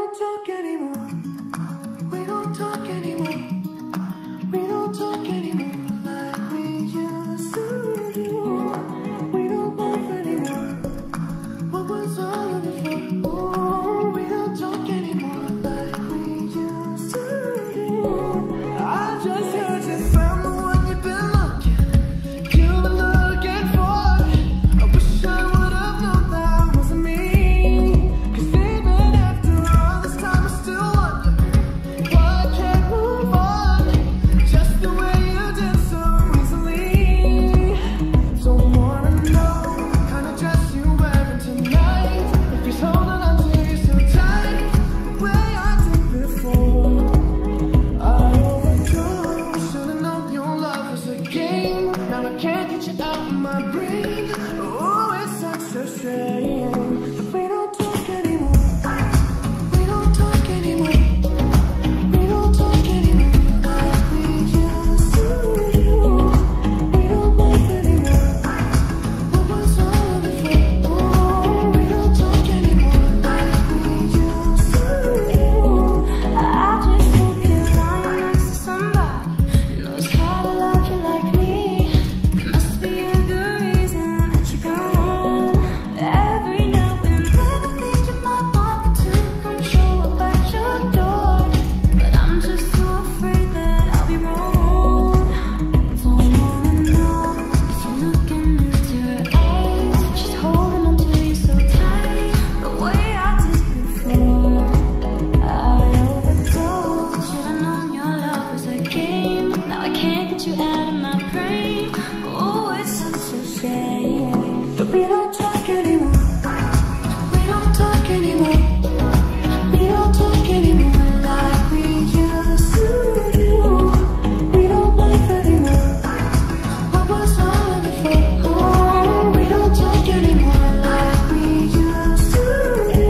don't talk anymore. We don't talk anymore. We don't talk anymore like we used to do. We don't laugh anymore. What was all of it for? Oh, we don't talk anymore like we used to do. I just heard you found the one you've been looking. You've been looking for. I wish I would have known that wasn't me. 'Cause even after all this time, I still wonder why I can't move on just the way you did so easily. Don't wanna know what kind of dress you wearing tonight. If he's holding on to you so tight, the way I did before. I overdrove. Should've known your love was a game. Now I can't get you out of my brain. Oh, it's such a shame that we don't talk anymore. We don't talk anymore. We don't talk anymore like we used to do. We don't laugh anymore. What was all of it for? Oh, we don't talk anymore like we used to do. I just hope you're lying next to somebody who knows how to love you like me. It must be a good reason that you're gone. Every now and then I think you might want me to come show up at your door, but I'm just too afraid that I'll be wrong. Don't wanna know if you're looking into her eyes. She's holding on to you so tight, the way I did before. I overdosed. Should've known your love was a game. Now I can't get you out of my brain. Oh, it's such a shame that we don't talk anymore. We don't talk anymore. We don't talk anymore like we used to do. We don't laugh anymore. What was all of it for? Oh, we don't talk anymore like we used to do.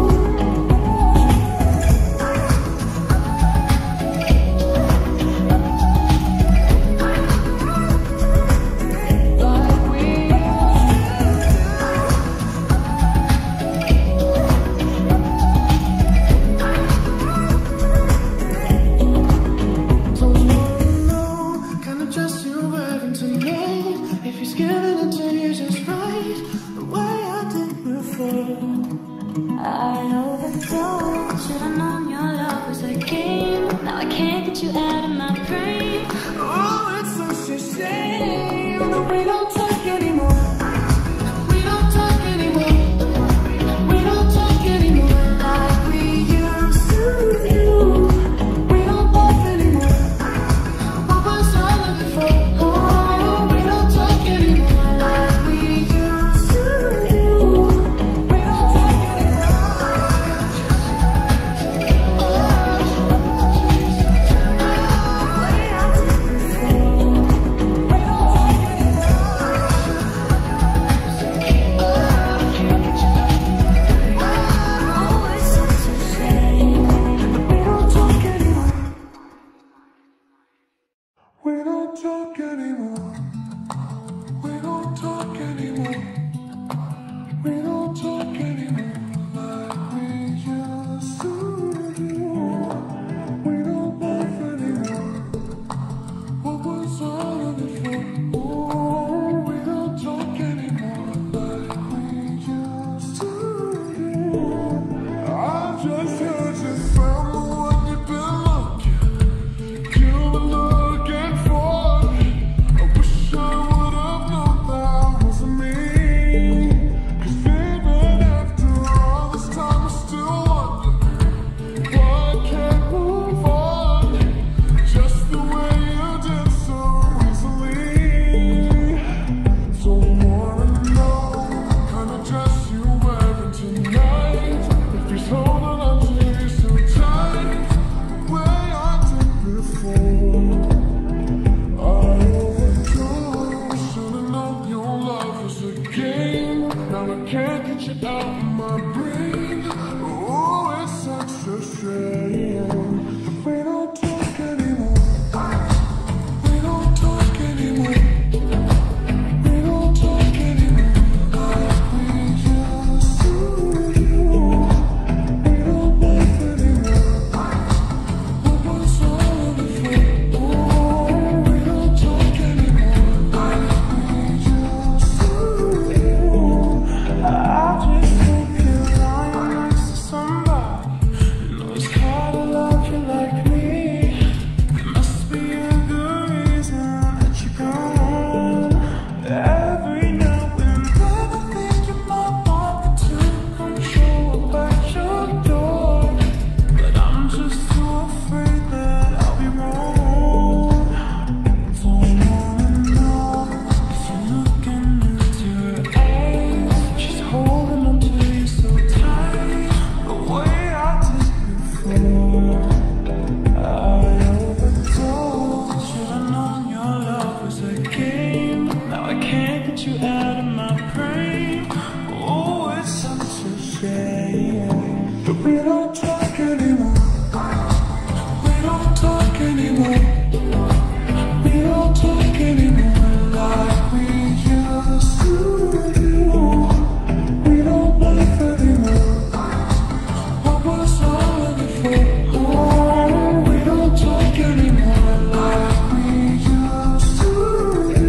Don't wanna know kind of dress you're wearing tonight. If he's giving it to you just right, the way I did before. I overdosed. Should've known your love was a game. Now I can't get you out of my brain. Oh, it's such a shame that we don't talk anymore. We don't talk anymore. We don't talk anymore like we used to do. We don't laugh anymore. What was all of it for? Oh, we don't talk anymore like we used to do. We don't talk anymore. The way I did before. We don't talk anymore. Oh, it's such a shame that we don't talk anymore. We don't talk anymore. We don't talk anymore. We don't talk anymore like we used to do. We don't laugh anymore. What was all of it for? Oh, we don't talk anymore like we used to do. I just heard you found the one you've been looking. You've been looking for. I wish I would have known that wasn't me. 'Cause even after all this time, I still wonder why I can't move on just the way you did so easily. Don't wanna know what kind of dress you're wearing tonight. If he's holding on to don't talk anymore. We don't talk anymore. We don't talk anymore like we used to do. We don't laugh anymore. What was all of it for? Oh, we don't talk anymore like we used to do.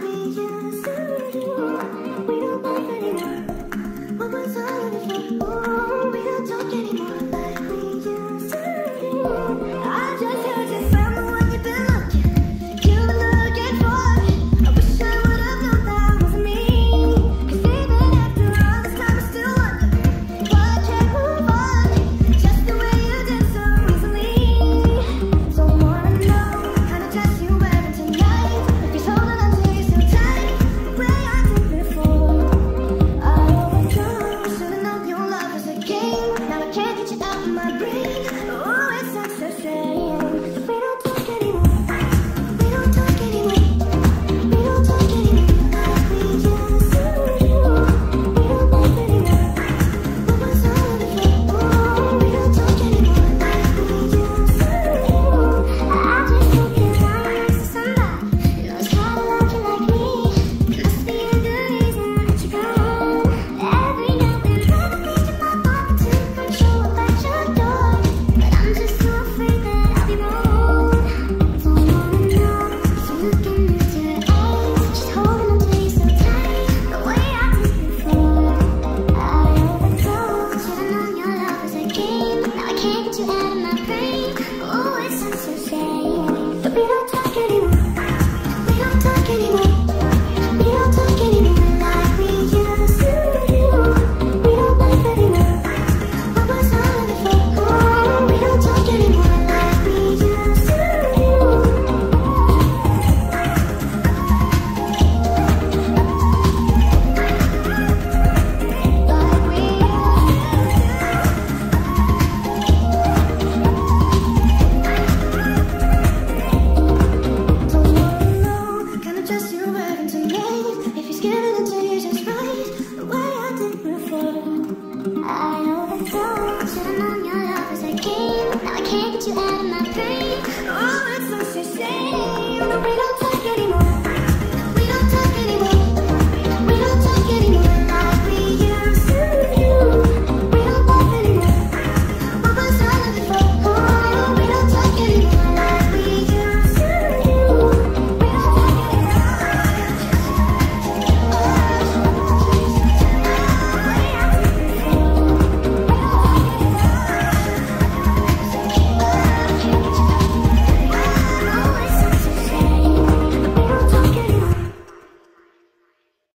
We don't laugh anymore. What was all of it for?